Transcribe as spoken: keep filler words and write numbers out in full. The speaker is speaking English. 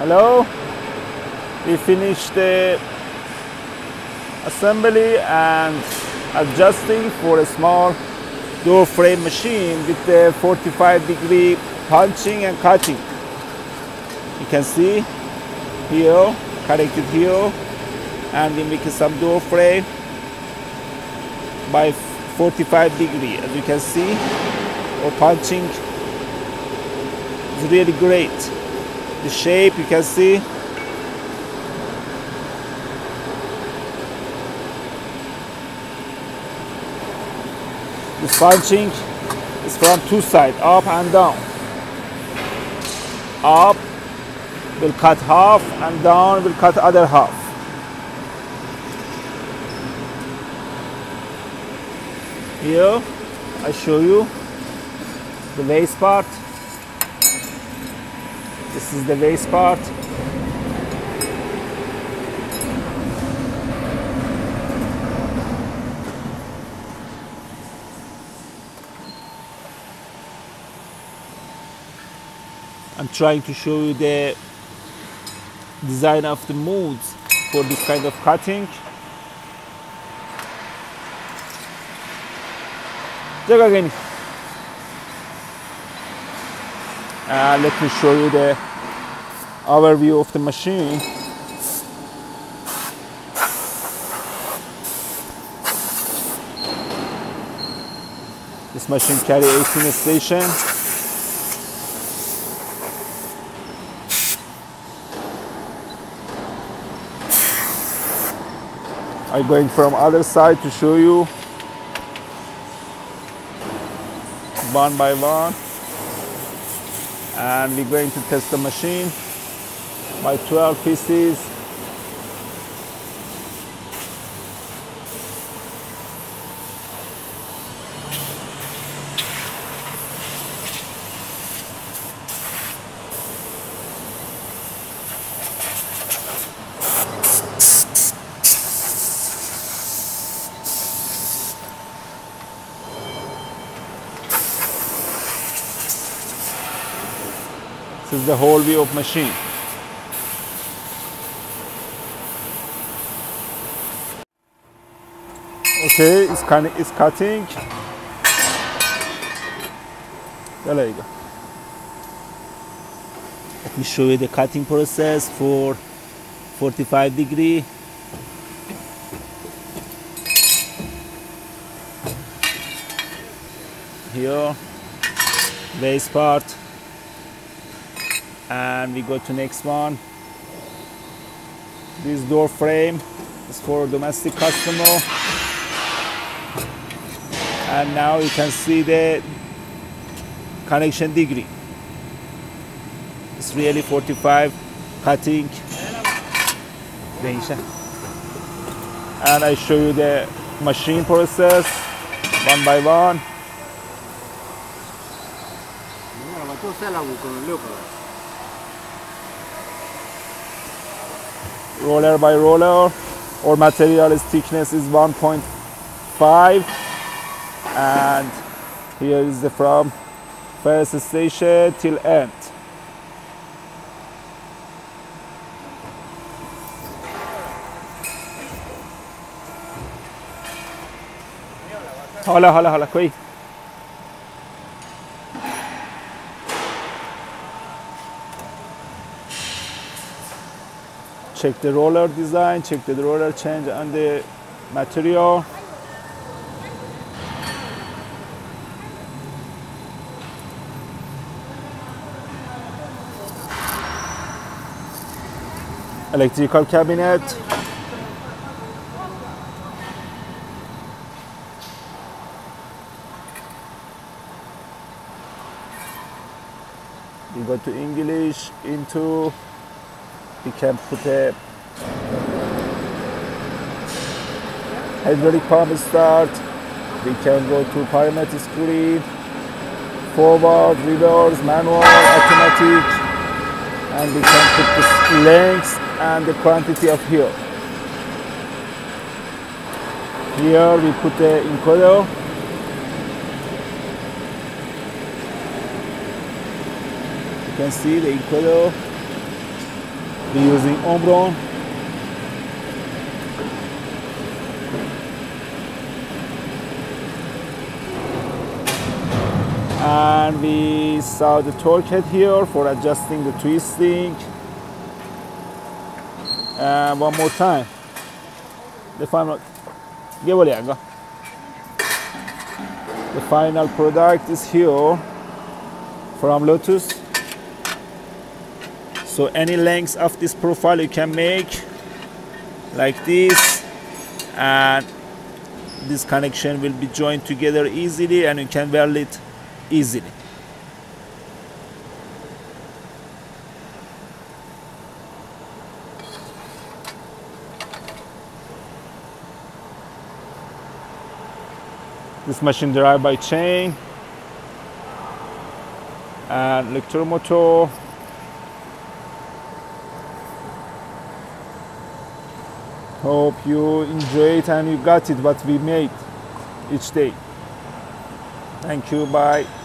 Hello, we finished the assembly and adjusting for a small door frame machine with the forty-five degree punching and cutting. You can see here, connected here, and we make some door frame by forty-five degree. As you can see, our punching is really great. The shape you can see. This punching is from two sides, up and down. Up will cut half and down will cut other half. Here I show you the waist part. This is the waist part. I'm trying to show you the design of the molds for this kind of cutting. Uh, let me show you the overview of the machine. This machine carries eighteen stations. I'm going from other side to show you one by one, and we're going to test the machine by twelve pieces. This is the whole view of machine. Okay, it's kind of it's cutting. There you go. Let me show you the cutting process for forty-five degree. Here, base part. And we go to next one. This door frame is for domestic customer. And now you can see the connection degree. It's really forty-five cutting. And I show you the machine process one by one. Roller by roller. Our material thickness is one point five, and here is the from first station till end. Hala hala hala koi. Check the roller design, check the roller change on the material. Electrical cabinet. We go to English, into. We can put a hydraulic pump start. We can go to parametric screen, forward, reverse, manual, automatic, and we can put the length and the quantity of here. Here we put the encoder. You can see the encoder. We're using Omron. And we saw the torque head here for adjusting the twisting. And one more time. The final, the final product is here from Lotus. So any length of this profile you can make like this, and this connection will be joined together easily, and you can weld it easily. This machine derived by chain and electromotor. Hope you enjoy it and you got it what we made each day. Thank you, bye.